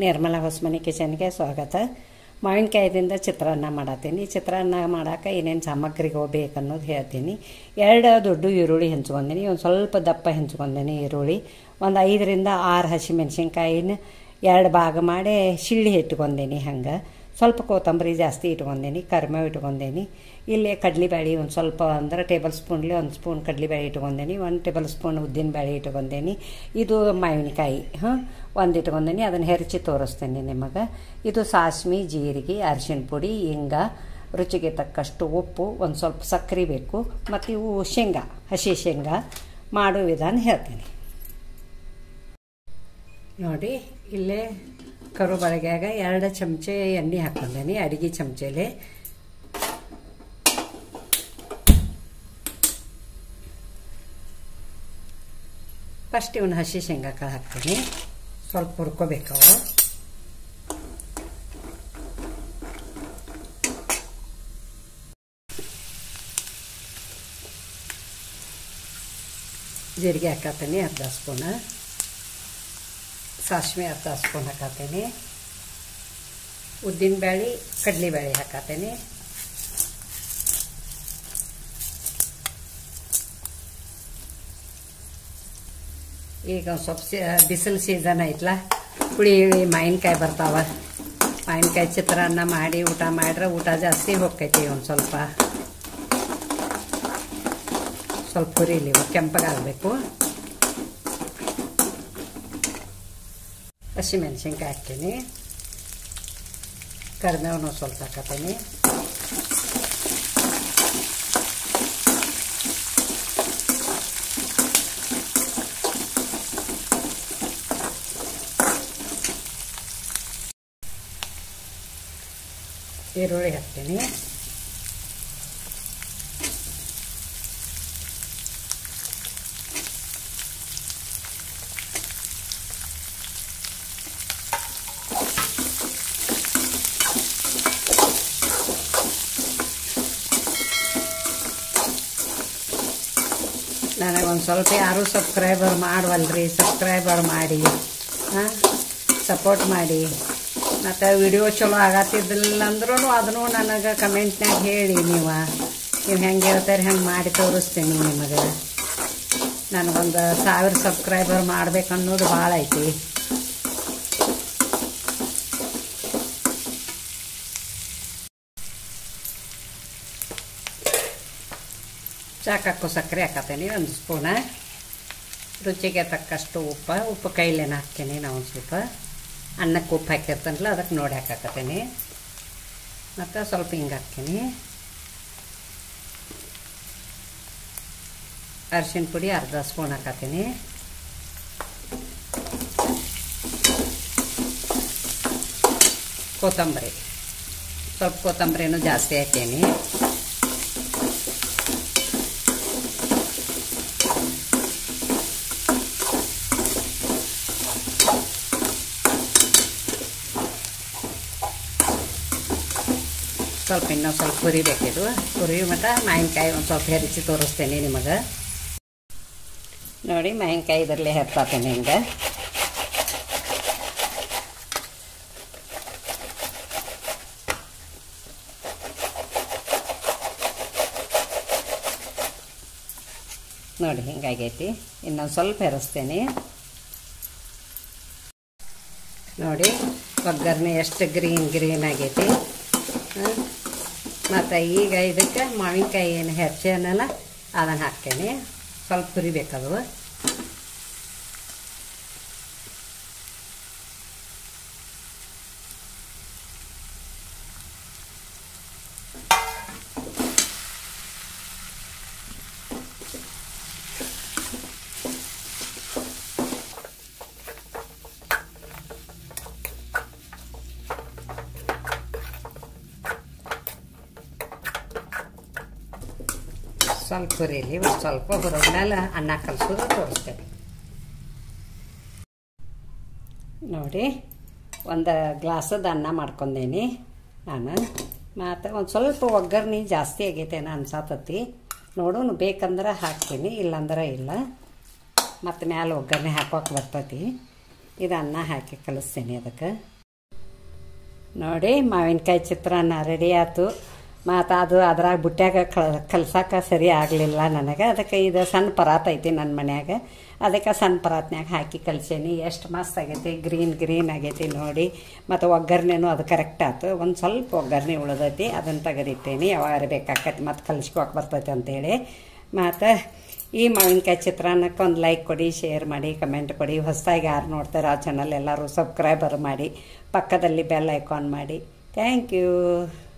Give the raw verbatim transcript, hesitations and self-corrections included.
ನಿರ್ಮಲಾ ಹೊಸಮನಿ ಕಿಚನ್ಗೆ ಸ್ವಾಗತ. ಮಾವಿನಕಾಯಿದಿಂದ ಚಿತ್ರಾನ್ನ ಮಾಡತ್ತೀನಿ. ಚಿತ್ರಾನ್ನ ಮಾಡೋಕೆ ಏನೇನು ಸಾಮಗ್ರಿಗಳು ಬೇಕು ಅನ್ನೋದು ಹೇಳ್ತೀನಿ. ಎರಡು ದೊಡ್ಡ ಈರುಳ್ಳಿ ಹೆಂಚ್ಕೊಂಡೀನಿ, ಒಂದು ಸ್ವಲ್ಪ ದಪ್ಪ ಹೆಂಚ್ಕೊಂಡೀನಿ ಈರುಳ್ಳಿ. ಒಂದು ಐದರಿಂದ ಆರು ಹಸಿಮೆಣ್ಸಿನ್ಕಾಯಿನ ಎರಡು ಭಾಗ ಮಾಡಿ ಶಿಳ್ಳಿ ಇಟ್ಕೊಂಡೀನಿ. ಹಂಗೆ ಸ್ವಲ್ಪ ಕೊತ್ತಂಬರಿ ಜಾಸ್ತಿ ಇಟ್ಕೊಂಡೀನಿ, ಕರಿಬೇವು ಇಟ್ಕೊಂಡೀನಿ. ಇಲ್ಲೇ ಕಡ್ಲೆಬೇಳೆ ಒಂದು ಸ್ವಲ್ಪ ಅಂದ್ರೆ ಟೇಬಲ್ ಸ್ಪೂನ್ಲಿ ಒಂದು ಸ್ಪೂನ್ ಕಡ್ಲೆಬೇಳೆ ಇಟ್ಕೊಂಡೀನಿ, ಒಂದು ಟೇಬಲ್ ಸ್ಪೂನ್ ಉದ್ದಿನ ಬೇಳೆ ಇಟ್ಕೊಂಡೀನಿ. ಇದು ಮಾವಿನಕಾಯಿ ಹಾಂ ಒಂದು ಇಟ್ಕೊಂಡೀನಿ, ಅದನ್ನು ಹೆರಚಿ ತೋರಿಸ್ತೀನಿ ನಿಮಗೆ. ಇದು ಸಾಸ್ಮಿ, ಜೀರಿಗೆ, ಅರಿಶಿನ ಪುಡಿ, ಹಿಂಗ, ರುಚಿಗೆ ತಕ್ಕಷ್ಟು ಉಪ್ಪು, ಒಂದು ಸ್ವಲ್ಪ ಸಕ್ಕರೆ ಬೇಕು, ಮತ್ತು ಇವು ಶೇಂಗಾ, ಹಸಿ ಶೇಂಗಾ ಮಾಡೋ ವಿಧಾನ ಹೇಳ್ತೀನಿ ನೋಡಿ. ಇಲ್ಲೇ ಕರು ಬಳಗ್ಯಾಗ ಎರಡು ಚಮಚೆ ಎಣ್ಣೆ ಹಾಕೊಂಡೇನಿ, ಅಡಿಗೆ ಚಮಚೆಲೆ. ಫಸ್ಟ್ ಇವನ್ನ ಹಸಿ ಶೇಂಗಾ ಕಾಳು ಹಾಕ್ತೀನಿ, ಸ್ವಲ್ಪ ಹುರ್ಕೋಬೇಕವು. ಜೀರಿಗೆ ಹಾಕತ್ತೀನಿ ಅರ್ಧ ಸ್ಪೂನ್, ಸಾಸಿವೆ ಅರ್ಧ ಸ್ಪೂನ್ ಹಾಕತ್ತೀನಿ, ಉದ್ದಿನ ಬೇಳೆ ಕಡಲೆಬೇಳೆ ಹಾಕತ್ತೀನಿ, ಈಗ ಒಂದು ಸ್ವಲ್ಪ ಬಿಸಿಲು ಸೀಸನ್ ಐತ್ಲ, ಹುಳಿ ಹುಳಿ ಮಾವಿನಕಾಯಿ ಬರ್ತಾವ. ಮಾವಿನಕಾಯಿ ಚಿತ್ರಾನ್ನ ಮಾಡಿ ಊಟ ಮಾಡ್ರೆ ಊಟ ಜಾಸ್ತಿ ಹೋಗ್ತೈತಿ. ಒಂದು ಸ್ವಲ್ಪ ಸ್ವಲ್ಪ ಹುರಿಲಿ, ಕೆಂಪಗಾಗಬೇಕು. ಹಸಿಮೆಣ್ಸಿನ್ಕಾಯಿ ಹಾಕ್ತೀನಿ, ಕರಿಬೇವನು ಸ್ವಲ್ಪ ಹಾಕತ್ತೀನಿ, ಈರುಳ್ಳಿ ಹಾಕ್ತೀನಿ, ನನಗೊಂದು ಸ್ವಲ್ಪ ಯಾರು ಸಬ್ಸ್ಕ್ರೈಬರ್ ಮಾಡುವಲ್ರಿ, ಸಬ್ಸ್ಕ್ರೈಬರ್ ಮಾಡಿ ಹಾಂ ಸಪೋರ್ಟ್ ಮಾಡಿ. ಮತ್ತು ವಿಡಿಯೋ ಚಲೋ ಆಗತ್ತಿದ್ದಿಲ್ಲ ಅಂದ್ರೂ ಅದನ್ನು ನನಗೆ ಕಮೆಂಟ್ನಾಗ ಹೇಳಿ. ನೀವು ನೀವು ಹೆಂಗೆ ಹೇಳ್ತಾರೆ ಹೆಂಗೆ ಮಾಡಿ ತೋರಿಸ್ತೀನಿ ನಿಮಗೆ. ನನಗೊಂದು ಸಾವಿರ ಸಬ್ಸ್ಕ್ರೈಬರ್ ಮಾಡ್ಬೇಕನ್ನೋದು ಭಾಳ ಐತಿ. ಚಾಕಾಕು ಸಕ್ಕರೆ ಹಾಕತ್ತೀನಿ ಒಂದು ಸ್ಪೂನ, ರುಚಿಗೆ ತಕ್ಕಷ್ಟು ಉಪ್ಪು ಉಪ್ಪು ಕೈಲೇನ ಹಾಕ್ತೀನಿ. ನಾವು ಒಂದು ಸ್ವಲ್ಪ ಅನ್ನಕ್ಕೆ ಉಪ್ಪು ಹಾಕಿರ್ತನಲ್ಲ ಅದಕ್ಕೆ ನೋಡಿ ಹಾಕಾಕತ್ತೀನಿ. ಮತ್ತು ಸ್ವಲ್ಪ ಹಿಂಗೆ ಹಾಕ್ತೀನಿ, ಅರಿಶಿನ ಪುಡಿ ಅರ್ಧ ಸ್ಪೂನ್ ಹಾಕತ್ತೀನಿ, ಕೊತ್ತಂಬರಿ ಸ್ವಲ್ಪ ಕೊತ್ತಂಬರಿನೂ ಜಾಸ್ತಿ ಹಾಕೀನಿ, ಸ್ವಲ್ಪ ಇನ್ನೂ ಸ್ವಲ್ಪ ಹುರಿಬೇಕಿದು. ಹುರಿ ಮತ್ತು ಮಾವಿನಕಾಯಿ ಒಂದು ಸ್ವಲ್ಪ ಹೆರಚಿ ತೋರಿಸ್ತೇನೆ ನಿಮಗೆ ನೋಡಿ. ಮಾವಿನಕಾಯಿ ಇದರಲ್ಲೇ ಹೆರ್ತಾತೇನೆ ಹಿಂಗೆ. ನೋಡಿ ಹಿಂಗಾಗೈತಿ. ಇನ್ನೊಂದು ಸ್ವಲ್ಪ ಹೆರಿಸ್ತೇನೆ ನೋಡಿ. ಒಗ್ಗರಣೆ ಎಷ್ಟು ಗ್ರೀನ್ ಗ್ರೀನ್ ಆಗೈತಿ. ಮತ್ತು ಈಗ ಇದಕ್ಕೆ ಮಾವಿನಕಾಯಿ ಏನು ಹೆಚ್ಚೇನಲ್ಲ ಅದನ್ನು ಹಾಕ್ತೇನೆ, ಸ್ವಲ್ಪ ಹುರಿಬೇಕದು. ಸ್ವಲ್ಪ ಹುರಿಲಿ, ಒಂದು ಸ್ವಲ್ಪ ಹುರಿದ್ಮೇಲೆ ಅನ್ನ ಕಲಸೋದು ತೋರಿಸ್ತೇನೆ ನೋಡಿ. ಒಂದು ಗ್ಲಾಸದ ಅನ್ನ ಮಾಡ್ಕೊಂಡೇನಿ ನಾನು. ಮತ್ತು ಒಂದು ಸ್ವಲ್ಪ ಒಗ್ಗರಣೆ ಜಾಸ್ತಿ ಆಗೈತೇನೋ ಅನ್ಸತ್ತತಿ. ನೋಡೋಣ ಬೇಕಂದ್ರೆ ಹಾಕ್ತೀನಿ, ಇಲ್ಲಾಂದ್ರೆ ಇಲ್ಲ. ಮತ್ತು ಮ್ಯಾಲೆ ಒಗ್ಗರಣೆ ಹಾಕೋಕೆ ಬರ್ತೈತಿ. ಇದು ಅನ್ನ ಹಾಕಿ ಕಲಿಸ್ತೀನಿ ಅದಕ್ಕೆ. ನೋಡಿ ಮಾವಿನಕಾಯಿ ಚಿತ್ರಾನ್ನ ರೆಡಿ ಆಯ್ತು. ಮತ್ತು ಅದು ಅದ್ರಾಗ ಬುಟ್ಟ್ಯಾಗ ಕಲ್ ಕಲ್ಸಕ್ಕೆ ಸರಿ ಆಗಲಿಲ್ಲ ನನಗೆ. ಅದಕ್ಕೆ ಇದು ಸಣ್ಣ ಪರಾತ್ ಐತಿ ನನ್ನ ಮನ್ಯಾಗ, ಅದಕ್ಕೆ ಸಣ್ಣ ಪರಾತ್ನ್ಯಾಗ ಹಾಕಿ ಕಲ್ಸೇನಿ. ಎಷ್ಟು ಮಸ್ತ್ ಆಗೈತಿ, ಗ್ರೀನ್ ಗ್ರೀನ್ ಆಗೈತಿ ನೋಡಿ. ಮತ್ತು ಒಗ್ಗರಣೆನೂ ಅದು ಕರೆಕ್ಟ್ ಆಯ್ತು. ಒಂದು ಸ್ವಲ್ಪ ಒಗ್ಗರಣೆ ಉಳಿದೈತಿ, ಅದನ್ನು ತೆಗೆದಿಟ್ಟೇನಿ. ಯಾವಾಗ ಬೇಕಾಕೈತಿ ಮತ್ತು ಕಲಿಸ್ಕೋಕೆ ಬರ್ತೈತಿ ಅಂತೇಳಿ. ಮತ್ತು ಈ ಮಾವಿನಕಾಯಿ ಚಿತ್ರಾನ್ನಕ್ಕೆ ಒಂದು ಲೈಕ್ ಕೊಡಿ, ಶೇರ್ ಮಾಡಿ, ಕಮೆಂಟ್ ಕೊಡಿ. ಹೊಸದಾಗಿ ಯಾರು ನೋಡ್ತಾರೆ ಆ ಚಾನಲ್ ಎಲ್ಲರೂ ಸಬ್ಸ್ಕ್ರೈಬರ್ ಮಾಡಿ, ಪಕ್ಕದಲ್ಲಿ ಬೆಲ್ ಐಕಾನ್ ಮಾಡಿ. Thank you.